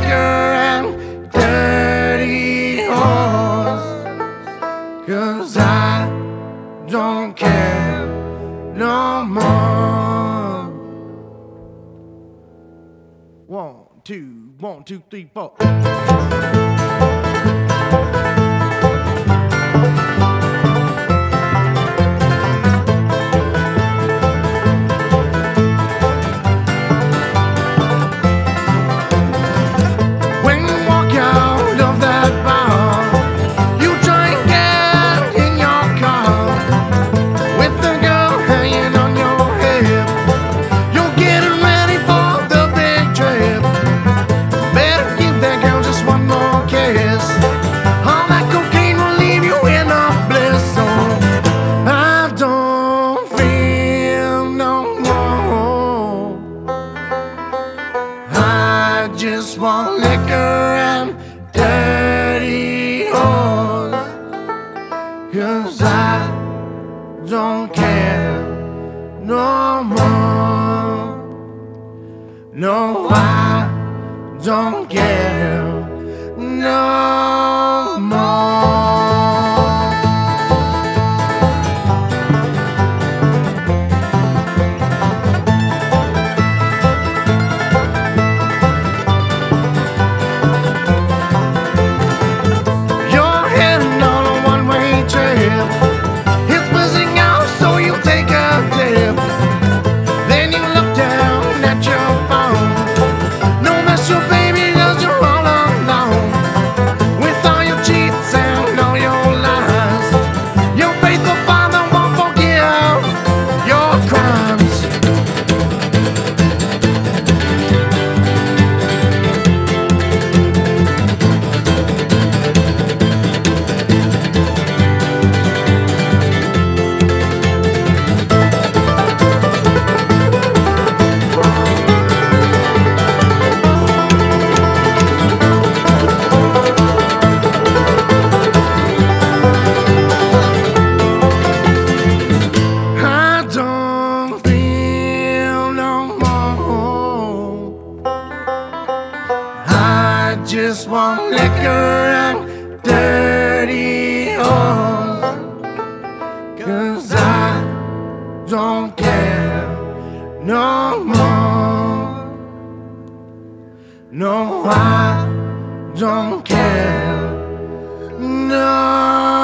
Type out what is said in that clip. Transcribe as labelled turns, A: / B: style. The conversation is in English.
A: liquor and dirty horse, 'cause I don't care no more. 1, 2, 3, 4. Just want liquor and dirty horse, 'cause I don't care no more. No, I don't care no more. Just want liquor and dirty horse, 'cause I don't care no more. No, I don't care no